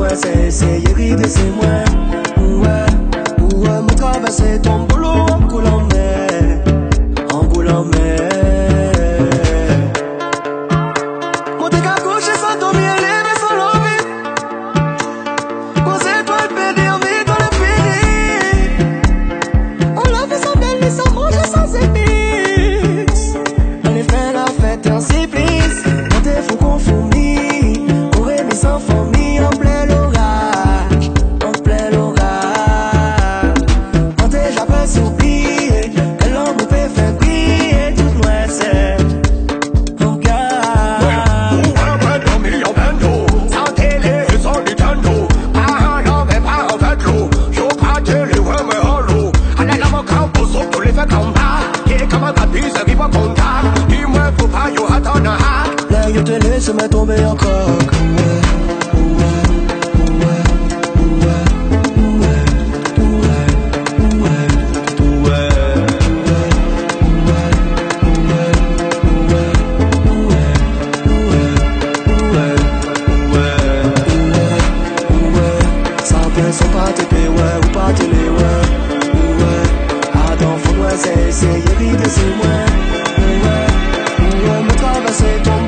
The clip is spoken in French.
moi, c'est essayer de dresser moi. Ouais, me traverser ton boulot en coulant mer, en coulant mer. Mon t'es qu'à coucher sans dormir, lever sans l'envie. Quand c'est toi le pédé, on met dans le pédé. On l'a fait sans belle, sans manger, sans épices. On est fait la fête en supplice. On t'es fou qu'on fourmille. On remet sans fourmi en plein l'orage. En plein l'orage. On t'est jamais oublié. Que l'homme peut faire briller tout loin, c'est. Là, je te laisse me tomber en coque. Sans bien, sans pas te payer, ouais, ou pas te les, ouais. Attends, faut moi, c'est essayer de c'est moi. Me traverser ton